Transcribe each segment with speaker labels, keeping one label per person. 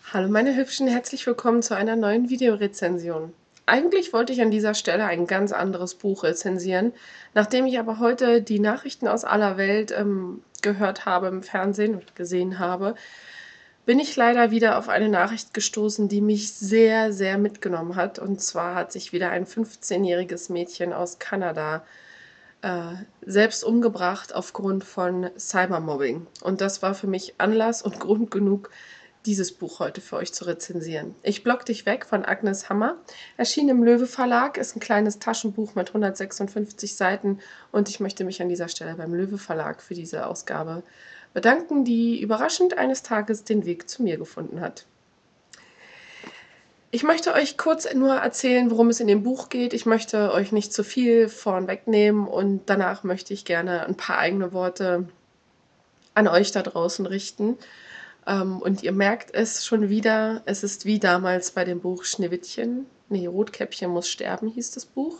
Speaker 1: Hallo meine Hübschen, herzlich willkommen zu einer neuen Videorezension. Eigentlich wollte ich an dieser Stelle ein ganz anderes Buch rezensieren, nachdem ich aber heute die Nachrichten aus aller Welt gehört habe im Fernsehen und gesehen habe, bin ich leider wieder auf eine Nachricht gestoßen, die mich sehr, sehr mitgenommen hat. Und zwar hat sich wieder ein 15-jähriges Mädchen aus Kanada selbst umgebracht aufgrund von Cybermobbing. Und das war für mich Anlass und Grund genug, dieses Buch heute für euch zu rezensieren. Ich block dich weg von Agnes Hammer. Erschien im Löwe Verlag, ist ein kleines Taschenbuch mit 156 Seiten und ich möchte mich an dieser Stelle beim Löwe Verlag für diese Ausgabe bedanken, die überraschend eines Tages den Weg zu mir gefunden hat. Ich möchte euch kurz nur erzählen, worum es in dem Buch geht. Ich möchte euch nicht zu viel vorwegnehmen und danach möchte ich gerne ein paar eigene Worte an euch da draußen richten. Und ihr merkt es schon wieder, es ist wie damals bei dem Buch Schneewittchen. Nee, Rotkäppchen muss sterben, hieß das Buch.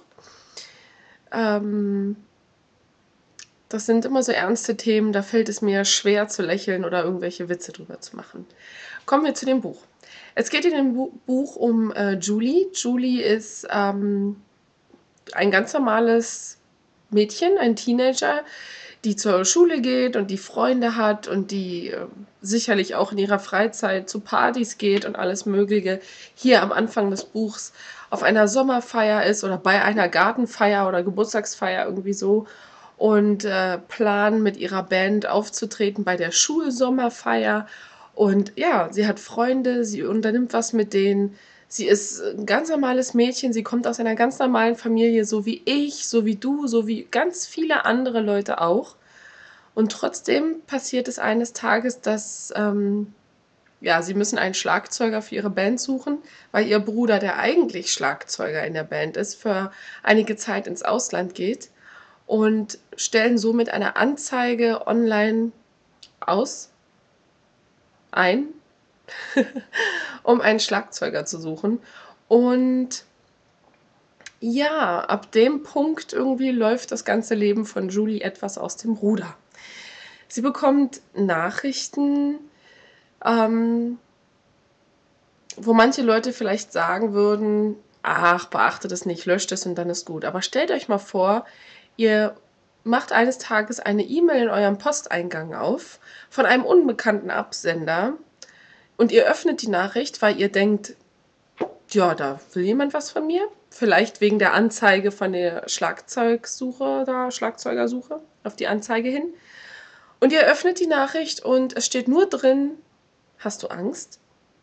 Speaker 1: Das sind immer so ernste Themen, da fällt es mir schwer zu lächeln oder irgendwelche Witze drüber zu machen. Kommen wir zu dem Buch. Es geht in dem Buch um Julie. Julie ist ein ganz normales Mädchen, ein Teenager, die zur Schule geht und die Freunde hat und die sicherlich auch in ihrer Freizeit zu Partys geht und alles Mögliche. Hier am Anfang des Buchs auf einer Sommerfeier ist oder bei einer Gartenfeier oder Geburtstagsfeier irgendwie so und planen mit ihrer Band aufzutreten bei der Schulsommerfeier. Und ja, sie hat Freunde, sie unternimmt was mit denen. Sie ist ein ganz normales Mädchen, sie kommt aus einer ganz normalen Familie, so wie ich, so wie du, so wie ganz viele andere Leute auch. Und trotzdem passiert es eines Tages, dass ja, sie müssen einen Schlagzeuger für ihre Band suchen, weil ihr Bruder, der eigentlich Schlagzeuger in der Band ist, für einige Zeit ins Ausland geht und stellen somit eine Anzeige online aus, ein, um einen Schlagzeuger zu suchen. Und ja, ab dem Punkt irgendwie läuft das ganze Leben von Julie etwas aus dem Ruder. Sie bekommt Nachrichten, ähm, wo manche Leute vielleicht sagen würden, ach, beachtet es nicht, löscht es und dann ist gut. Aber stellt euch mal vor, ihr macht eines Tages eine E-Mail in eurem Posteingang auf von einem unbekannten Absender und ihr öffnet die Nachricht, weil ihr denkt, ja, da will jemand was von mir. Vielleicht wegen der Anzeige von der Schlagzeugersuche auf die Anzeige hin. Und ihr öffnet die Nachricht und es steht nur drin, hast du Angst?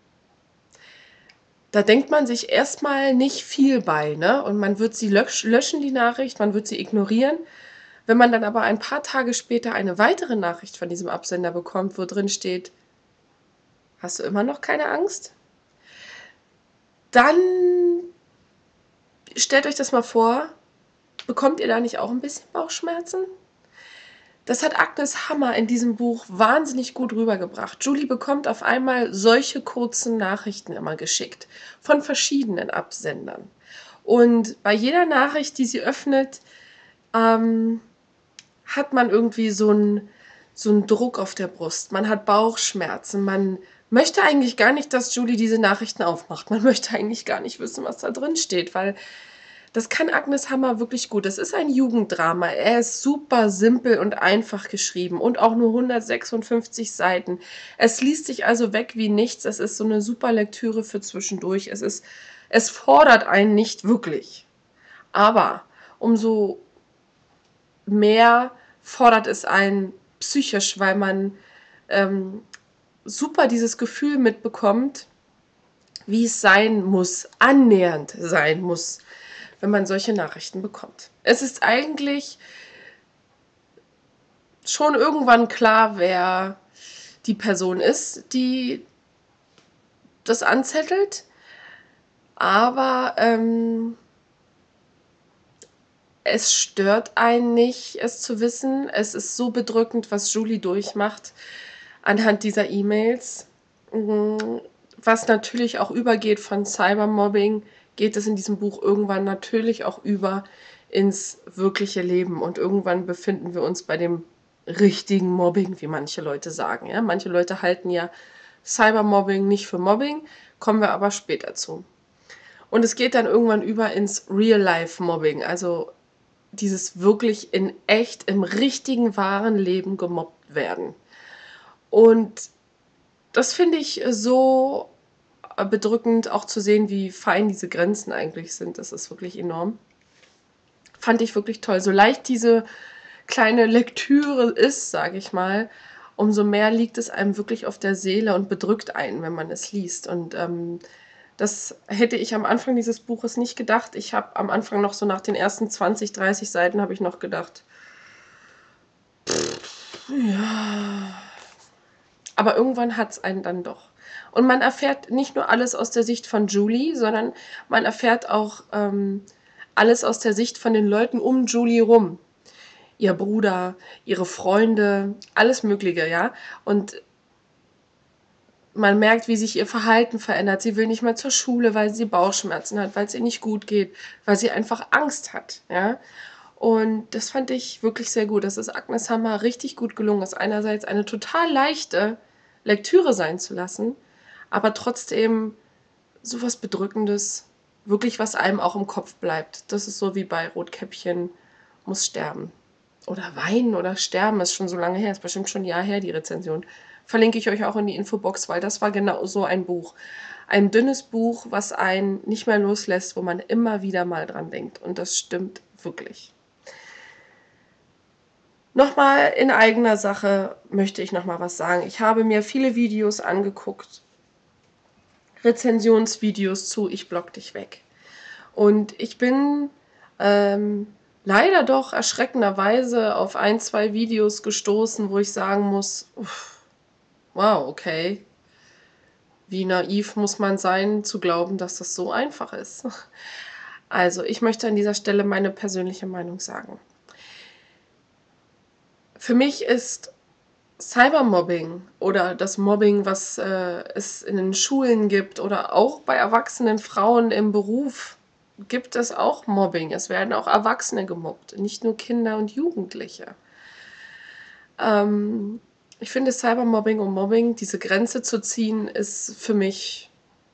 Speaker 1: Da denkt man sich erstmal nicht viel bei, ne? Und man wird sie löschen, die Nachricht, man wird sie ignorieren. Wenn man dann aber ein paar Tage später eine weitere Nachricht von diesem Absender bekommt, wo drin steht, hast du immer noch keine Angst? Dann stellt euch das mal vor, bekommt ihr da nicht auch ein bisschen Bauchschmerzen? Das hat Agnes Hammer in diesem Buch wahnsinnig gut rübergebracht. Julie bekommt auf einmal solche kurzen Nachrichten immer geschickt von verschiedenen Absendern. Und bei jeder Nachricht, die sie öffnet, hat man irgendwie so einen Druck auf der Brust. Man hat Bauchschmerzen. Man möchte eigentlich gar nicht, dass Julie diese Nachrichten aufmacht. Man möchte eigentlich gar nicht wissen, was da drin steht, weil das kann Agnes Hammer wirklich gut. Das ist ein Jugenddrama. Er ist super simpel und einfach geschrieben und auch nur 156 Seiten. Es liest sich also weg wie nichts. Es ist so eine super Lektüre für zwischendurch. Es fordert einen nicht wirklich. Aber umso mehr fordert es einen psychisch, weil man super dieses Gefühl mitbekommt, wie es sein muss, annähernd sein muss, wenn man solche Nachrichten bekommt. Es ist eigentlich schon irgendwann klar, wer die Person ist, die das anzettelt, aber es stört einen nicht, es zu wissen. Es ist so bedrückend, was Julie durchmacht anhand dieser E-Mails. Was natürlich auch übergeht von Cybermobbing, geht es in diesem Buch irgendwann natürlich auch über ins wirkliche Leben. Und irgendwann befinden wir uns bei dem richtigen Mobbing, wie manche Leute sagen. Ja? Manche Leute halten ja Cybermobbing nicht für Mobbing, kommen wir aber später zu. Und es geht dann irgendwann über ins Real-Life-Mobbing, also dieses wirklich in echt, im richtigen, wahren Leben gemobbt werden. Und das finde ich so bedrückend, auch zu sehen, wie fein diese Grenzen eigentlich sind. Das ist wirklich enorm. Fand ich wirklich toll. So leicht diese kleine Lektüre ist, sage ich mal, umso mehr liegt es einem wirklich auf der Seele und bedrückt einen, wenn man es liest. Und das hätte ich am Anfang dieses Buches nicht gedacht. Ich habe am Anfang noch so nach den ersten 20, 30 Seiten habe ich noch gedacht, ja. Aber irgendwann hat es einen dann doch. Und man erfährt nicht nur alles aus der Sicht von Julie, sondern man erfährt auch alles aus der Sicht von den Leuten um Julie rum. Ihr Bruder, ihre Freunde, alles Mögliche, ja. Und man merkt, wie sich ihr Verhalten verändert. Sie will nicht mehr zur Schule, weil sie Bauchschmerzen hat, weil es ihr nicht gut geht, weil sie einfach Angst hat, ja. Und das fand ich wirklich sehr gut. Das ist Agnes Hammer richtig gut gelungen, es einerseits eine total leichte Lektüre sein zu lassen, aber trotzdem so was Bedrückendes, wirklich was einem auch im Kopf bleibt. Das ist so wie bei Rotkäppchen muss sterben. Oder weinen oder sterben, ist schon so lange her, ist bestimmt schon ein Jahr her, die Rezension. Verlinke ich euch auch in die Infobox, weil das war genau so ein Buch. Ein dünnes Buch, was einen nicht mehr loslässt, wo man immer wieder mal dran denkt. Und das stimmt wirklich. Nochmal in eigener Sache möchte ich nochmal was sagen. Ich habe mir viele Videos angeguckt, Rezensionsvideos zu Ich block dich weg. Und ich bin leider doch erschreckenderweise auf 1, 2 Videos gestoßen, wo ich sagen muss, wow, okay, wie naiv muss man sein, zu glauben, dass das so einfach ist. Also, ich möchte an dieser Stelle meine persönliche Meinung sagen. Für mich ist Cybermobbing oder das Mobbing, was es in den Schulen gibt oder auch bei erwachsenen Frauen im Beruf, gibt es auch Mobbing. Es werden auch Erwachsene gemobbt, nicht nur Kinder und Jugendliche. Ich finde, Cybermobbing und Mobbing, diese Grenze zu ziehen, ist für mich,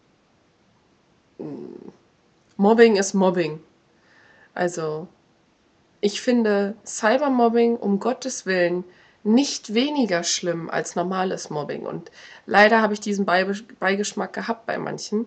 Speaker 1: Mobbing ist Mobbing. Also, ich finde Cybermobbing um Gottes Willen nicht weniger schlimm als normales Mobbing. Und leider habe ich diesen Beigeschmack gehabt bei manchen.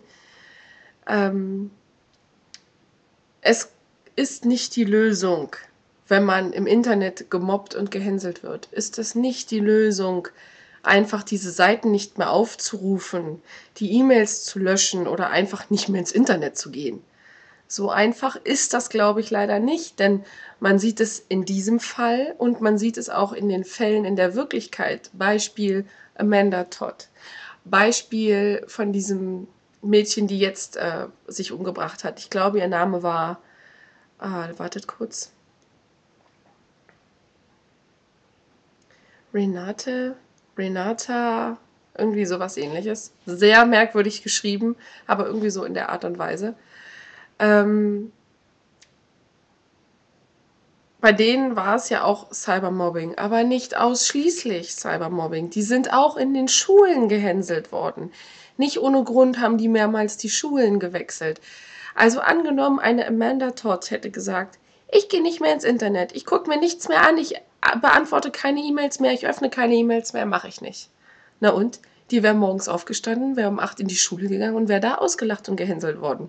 Speaker 1: Es ist nicht die Lösung, wenn man im Internet gemobbt und gehänselt wird. Ist es nicht die Lösung, einfach diese Seiten nicht mehr aufzurufen, die E-Mails zu löschen oder einfach nicht mehr ins Internet zu gehen. So einfach ist das, glaube ich, leider nicht, denn man sieht es in diesem Fall und man sieht es auch in den Fällen in der Wirklichkeit. Beispiel Amanda Todd. Beispiel von diesem Mädchen, die jetzt sich umgebracht hat. Ich glaube, ihr Name war, wartet kurz, Renata, irgendwie sowas ähnliches. Sehr merkwürdig geschrieben, aber irgendwie so in der Art und Weise. Bei denen war es ja auch Cybermobbing, aber nicht ausschließlich Cybermobbing. Die sind auch in den Schulen gehänselt worden. Nicht ohne Grund haben die mehrmals die Schulen gewechselt. Also angenommen, eine Amanda Todd hätte gesagt, ich gehe nicht mehr ins Internet, ich gucke mir nichts mehr an, ich beantworte keine E-Mails mehr, ich öffne keine E-Mails mehr, mache ich nicht. Na und? Die wäre morgens aufgestanden, wäre um 8 in die Schule gegangen und wäre da ausgelacht und gehänselt worden.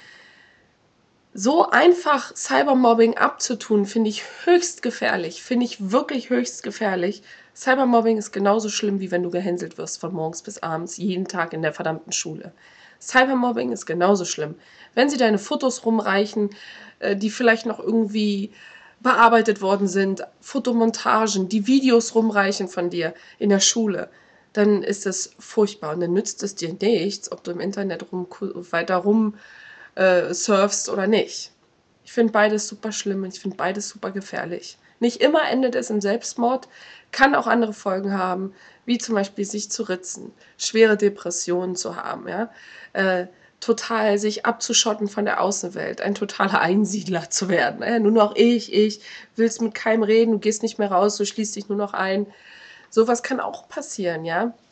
Speaker 1: So einfach Cybermobbing abzutun, finde ich höchst gefährlich. Finde ich wirklich höchst gefährlich. Cybermobbing ist genauso schlimm, wie wenn du gehänselt wirst von morgens bis abends, jeden Tag in der verdammten Schule. Cybermobbing ist genauso schlimm. Wenn sie deine Fotos rumreichen, die vielleicht noch irgendwie bearbeitet worden sind, Fotomontagen, die Videos rumreichen von dir in der Schule, dann ist es furchtbar und dann nützt es dir nichts, ob du im Internet weiter rum surfst oder nicht. Ich finde beides super schlimm und ich finde beides super gefährlich. Nicht immer endet es im Selbstmord, kann auch andere Folgen haben, wie zum Beispiel sich zu ritzen, schwere Depressionen zu haben, ja? Total sich abzuschotten von der Außenwelt, ein totaler Einsiedler zu werden. Nur noch ich, willst mit keinem reden, du gehst nicht mehr raus, du schließt dich nur noch ein. Sowas kann auch passieren, ja.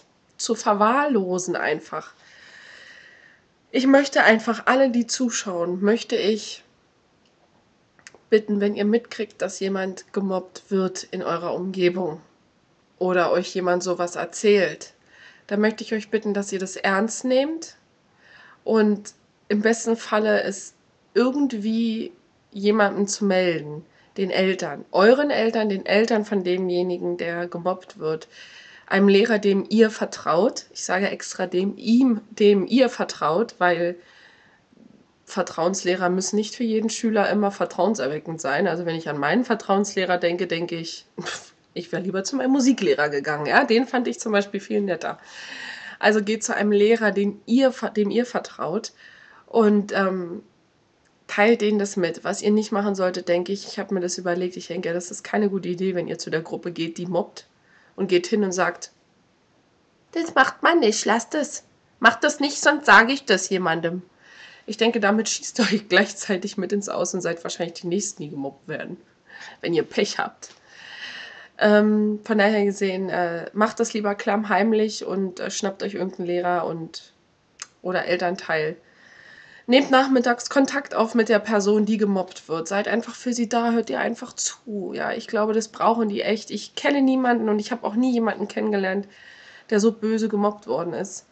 Speaker 1: zu verwahrlosen einfach. Ich möchte einfach alle, die zuschauen, möchte ich bitten, wenn ihr mitkriegt, dass jemand gemobbt wird in eurer Umgebung oder euch jemand sowas erzählt, dann möchte ich euch bitten, dass ihr das ernst nehmt und im besten Falle es irgendwie jemandem zu melden, den Eltern, euren Eltern, den Eltern von demjenigen, der gemobbt wird, einem Lehrer, dem ihr vertraut. Ich sage extra dem ihr vertraut, weil Vertrauenslehrer müssen nicht für jeden Schüler immer vertrauenserweckend sein. Also wenn ich an meinen Vertrauenslehrer denke, denke ich, ich wäre lieber zu meinem Musiklehrer gegangen. Ja? Den fand ich zum Beispiel viel netter. Also geht zu einem Lehrer, dem ihr vertraut und teilt denen das mit. Was ihr nicht machen solltet, denke ich, ich habe mir das überlegt, ich denke, das ist keine gute Idee, wenn ihr zu der Gruppe geht, die mobbt und geht hin und sagt, das macht man nicht, lasst es. Macht das nicht, sonst sage ich das jemandem. Ich denke, damit schießt ihr euch gleichzeitig mit ins Aus und seid wahrscheinlich die Nächsten, die gemobbt werden, wenn ihr Pech habt. Von daher gesehen, macht das lieber klammheimlich und schnappt euch irgendeinen Lehrer oder Elternteil. Nehmt nachmittags Kontakt auf mit der Person, die gemobbt wird. Seid einfach für sie da, hört ihr einfach zu. Ja, ich glaube, das brauchen die echt. Ich kenne niemanden und ich habe auch nie jemanden kennengelernt, der so böse gemobbt worden ist.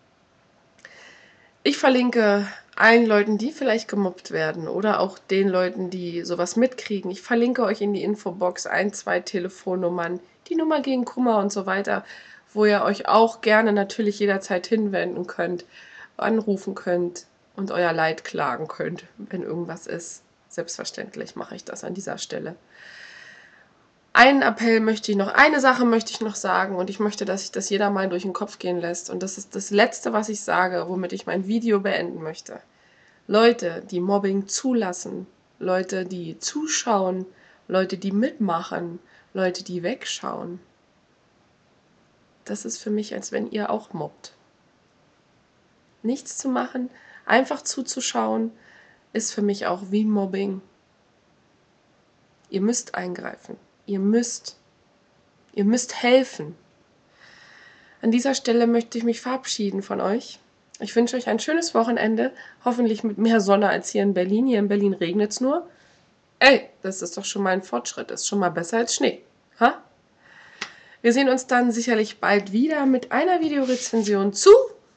Speaker 1: Ich verlinke allen Leuten, die vielleicht gemobbt werden oder auch den Leuten, die sowas mitkriegen. Ich verlinke euch in die Infobox 1, 2 Telefonnummern, die Nummer gegen Kummer und so weiter, wo ihr euch auch gerne natürlich jederzeit hinwenden könnt, anrufen könnt und euer Leid klagen könnt, wenn irgendwas ist. Selbstverständlich mache ich das an dieser Stelle. Einen Appell möchte ich noch, eine Sache möchte ich noch sagen und ich möchte, dass sich das jeder mal durch den Kopf gehen lässt. Und das ist das Letzte, was ich sage, womit ich mein Video beenden möchte. Leute, die Mobbing zulassen, Leute, die zuschauen, Leute, die mitmachen, Leute, die wegschauen. Das ist für mich, als wenn ihr auch mobbt. Nichts zu machen, einfach zuzuschauen, ist für mich auch wie Mobbing. Ihr müsst eingreifen. Ihr müsst helfen. An dieser Stelle möchte ich mich verabschieden von euch. Ich wünsche euch ein schönes Wochenende, hoffentlich mit mehr Sonne als hier in Berlin. Hier in Berlin regnet es nur. Ey, das ist doch schon mal ein Fortschritt. Das ist schon mal besser als Schnee. Ha? Wir sehen uns dann sicherlich bald wieder mit einer Videorezension zu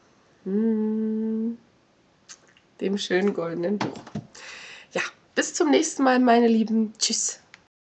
Speaker 1: dem schönen goldenen Buch. Ja, bis zum nächsten Mal, meine Lieben. Tschüss.